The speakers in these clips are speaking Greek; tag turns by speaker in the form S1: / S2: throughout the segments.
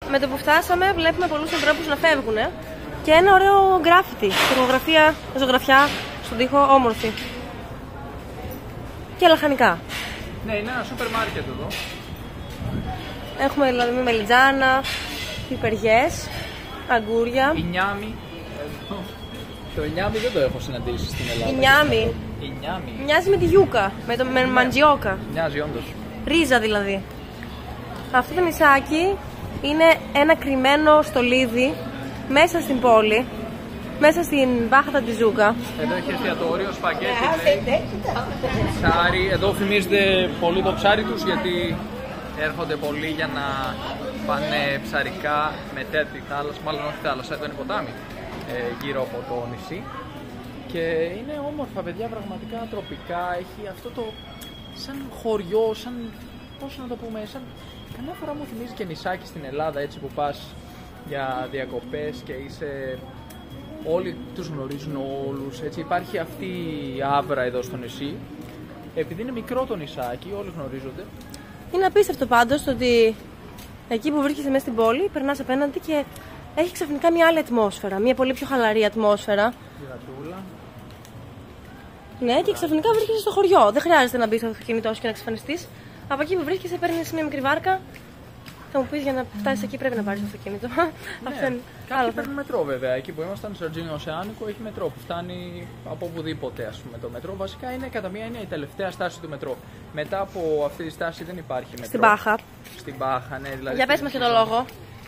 S1: με το που φτάσαμε βλέπουμε πολλούς ανθρώπους να φεύγουν και ένα ωραίο γκράφιτι, τυπογραφία, ζωγραφιά στον τοίχο, όμορφη. Και λαχανικά.
S2: Ναι, είναι ένα σούπερ μάρκετ εδώ.
S1: Έχουμε δηλαδή μελιτζάνα, πιπεριές, αγκούρια.
S2: Ινιάμι. Το ινιάμι δεν το έχω συναντήσει στην Ελλάδα.
S1: Ινιάμι. Μοιάζει με τη γιούκα, με μαντζιόκα.
S2: Μοιάζει όντως.
S1: Ρίζα δηλαδή. Αυτό το νησάκι είναι ένα κρυμμένο στολίδι μέσα στην πόλη, μέσα στην Μπάχα Τιζούκα.
S2: Εδώ έχει εστιατόριο, σπαγκέτι, ψάρι. Εδώ φημίζεται πολύ το ψάρι τους γιατί έρχονται πολλοί για να πάνε ψαρικά με τέτοια θάλασσα, μάλλον όχι θάλασσα, εδώ είναι ποτάμι, γύρω από το νησί. Και είναι όμορφα παιδιά, πραγματικά τροπικά, έχει αυτό το σαν χωριό, σαν, πώς να το πούμε, σαν... Καμιά φορά μου θυμίζει και νησάκι στην Ελλάδα, έτσι που πας για διακοπές και είσαι... Όλοι τους γνωρίζουν όλους, έτσι υπάρχει αυτή η άβρα εδώ στο νησί. Επειδή είναι μικρό το νησάκι, όλοι γνωρίζονται.
S1: Είναι απίστευτο πάντως το ότι εκεί που βρίσκεσαι μέσα στην πόλη, περνάς απέναντι και έχει ξαφνικά μια άλλη ατμόσφαιρα, μια πολύ πιο χαλαρή ατμόσφαιρα.
S2: Γυρατούλα.
S1: Ναι, και ξαφνικά βρίσκεσαι στο χωριό. Δεν χρειάζεται να μπεις στο αυτοκίνητό σου και να εξαφανιστείς. Από εκεί που βρίσκεσαι, παίρνεις μια μικρή βάρκα. Θα μου πεις για να φτάσεις εκεί πρέπει να πάρεις το αυτοκίνητο.
S2: Ναι, κάποιοι παίρνουν μετρό βέβαια. Εκεί που ήμασταν, στο Αργίνιο Οσεάνικο, έχει μετρό που φτάνει από οπουδήποτε. Ας πούμε. Το μετρό βασικά είναι κατά μία έννοια η τελευταία στάση του μετρό. Μετά από αυτή τη στάση δεν υπάρχει μετρό.
S1: Στην Μπάχα.
S2: Στην Μπάχα, ναι, δηλαδή.
S1: Για πες μας και το λόγο.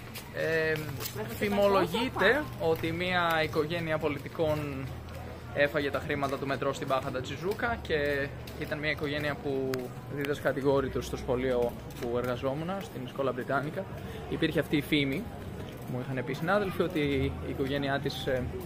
S2: Φημολογείται ότι μια οικογένεια πολιτικών έφαγε τα χρήματα του μετρό στην Μπάχα Τιζούκα και ήταν μια οικογένεια που δίδασκε κατηγόρητος στο σχολείο που εργαζόμουν, στην Σκόλα Μπριτάνικα. Υπήρχε αυτή η φήμη, μου είχαν πει συνάδελφοι, ότι η οικογένειά της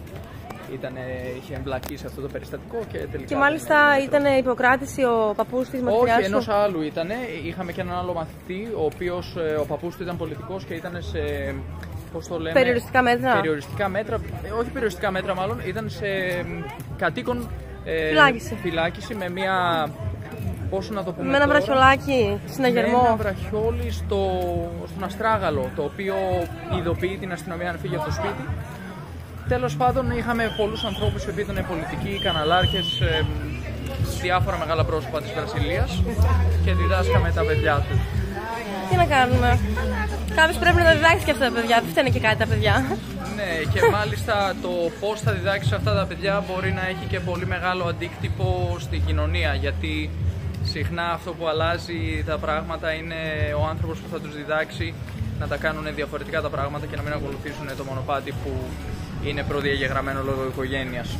S2: είχε εμπλακεί σε αυτό το περιστατικό και τελικά.
S1: Και μάλιστα ήταν υποκράτηση ο παππούς της μαθητριάς.
S2: Όχι, ενός άλλου ήταν. Είχαμε και έναν άλλο μαθητή, ο οποίος ο παππούς του ήταν πολιτικός και ήταν σε. Πώς το λέμε,
S1: περιοριστικά μέτρα.
S2: Περιοριστικά μέτρα, όχι περιοριστικά μέτρα μάλλον, ήταν σε κατοίκον φυλάκιση με μια. Πώς να το πούμε.
S1: Με ένα βραχιολάκι συναγερμό.
S2: Με ένα βραχιόλι στον Αστράγαλο, το οποίο ειδοποιεί την αστυνομία να φύγει από το σπίτι. Τέλος πάντων, είχαμε πολλούς ανθρώπους που ήταν πολιτικοί, καναλάρχες, διάφορα μεγάλα πρόσωπα της Βραζιλίας και διδάσκαμε τα παιδιά τους.
S1: Τι να κάνουμε. Κάποιος πρέπει να τα διδάξει και αυτά τα παιδιά, δεν φταίνε και κάτι τα παιδιά.
S2: Ναι, και μάλιστα το πώς θα διδάξεις αυτά τα παιδιά μπορεί να έχει και πολύ μεγάλο αντίκτυπο στην κοινωνία. Γιατί συχνά αυτό που αλλάζει τα πράγματα είναι ο άνθρωπος που θα τους διδάξει να τα κάνουν διαφορετικά τα πράγματα και να μην ακολουθήσουν το μονοπάτι που είναι προδιαγεγραμμένο λόγω οικογένειας.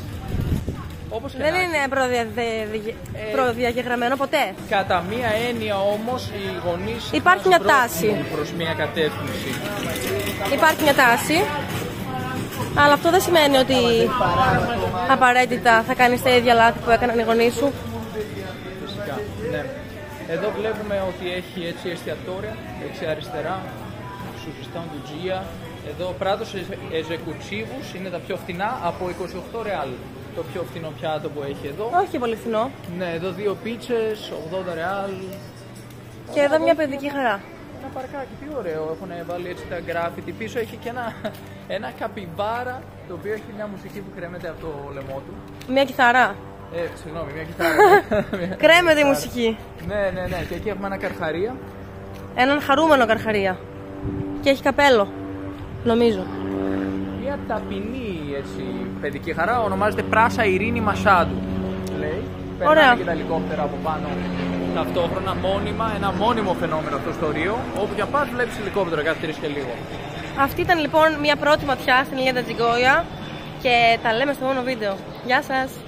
S1: Δεν είναι προδιαγεγραμμένο ποτέ.
S2: Κατά μία έννοια όμως οι γονείς
S1: υπάρχει μια τάση
S2: προς μια κατεύθυνση.
S1: Υπάρχει μια τάση, αλλά αυτό δεν σημαίνει ότι απαραίτητα θα κάνεις τα ίδια λάθη που έκαναν οι γονείς σου.
S2: Φυσικά, ναι. Εδώ βλέπουμε ότι έχει έτσι εστιατόρια, έτσι αριστερά, Σουζιστάν του Τζία. Εδώ πράτος εζεκουτσίβους είναι τα πιο φθηνά από 28 ρεάλ. Το πιο φθηνό πιάτο που έχει εδώ.
S1: Όχι και πολύ φθηνό.
S2: Ναι, εδώ 2 πίτσες, 80 ρεάλ.
S1: Και εδώ μια παιδική χαρά.
S2: Ένα παρκάκι, τι ωραίο. Έχουν βάλει έτσι τα γκράφιτι. Πίσω έχει και ένα καπιμπάρα, το οποίο έχει μια μουσική που κρέμεται από το λαιμό του.
S1: Μια κιθάρα.
S2: Συγγνώμη, μια κιθάρα.
S1: Κρέμεται η μουσική.
S2: Ναι. Και εκεί έχουμε ένα καρχαρία.
S1: Έναν χαρούμενο καρχαρία. Και έχει καπέλο, νομίζω.
S2: Μια ταπεινή έτσι, παιδική χαρά, ονομάζεται Πράσα Ειρήνη Μασάντου. Λέει. Περνάνε και τα ελικόπτερα από πάνω ταυτόχρονα, μόνιμα, ένα μόνιμο φαινόμενο αυτό στο Ρίο. Όπου για πας βλέπεις ελικόπτερα κάθε 3 και λίγο.
S1: Αυτή ήταν λοιπόν μια πρώτη ματιά στην Ilha da Gigoia και τα λέμε στο επόμενο βίντεο. Γεια σας!